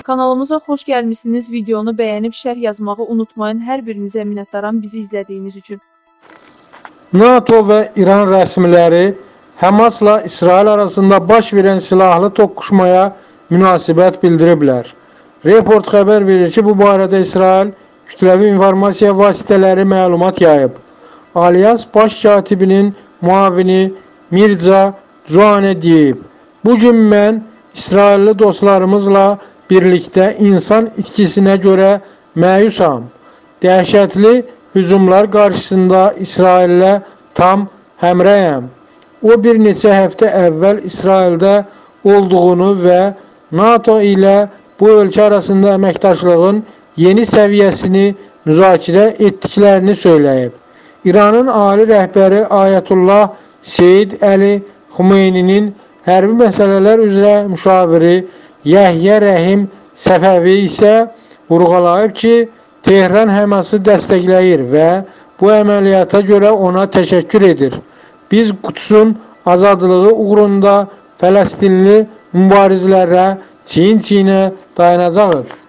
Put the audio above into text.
Kanalımıza xoş gəlmişsiniz. Videonu bəyənib şərh yazmağı unutmayın. Hər birinizə minnətdaram bizi izlədiyiniz üçün. NATO və İran rəsmiləri Həmasla İsrail arasında baş verən silahlı toqquşmaya münasibət bildiriblər. Report xəbər verir ki, bu barədə İsrail kütləvi informasiya vasitələri məlumat yayıb. Alyans baş katibinin muavini Mirza Joane deyib: "Bu gün mən İsrailli dostlarımızla birlikdə insan itkisinə görə məyusam. Dəhşətli hücumlar qarşısında İsraillə tam həmrəyəm." O bir neçə həftə əvvəl İsraildə olduğunu və NATO ilə bu ölkə arasında əməkdaşlığın yeni səviyyəsini müzakirə etdiklərini söyləyib. İranın ali rəhbəri Ayətullah Seyid Əli Xumeyninin hərbi məsələlər üzrə müşaviri Yəhyə Rəhim Səfəvi isə vurğulayıb ki, Tehran Həması dəstəkləyir və bu əməliyyata görə ona təşəkkür edir. "Biz Qudsun azadlığı uğrunda Fələstinli mübarizlərə çiyin-çiyinə dayanacağıq."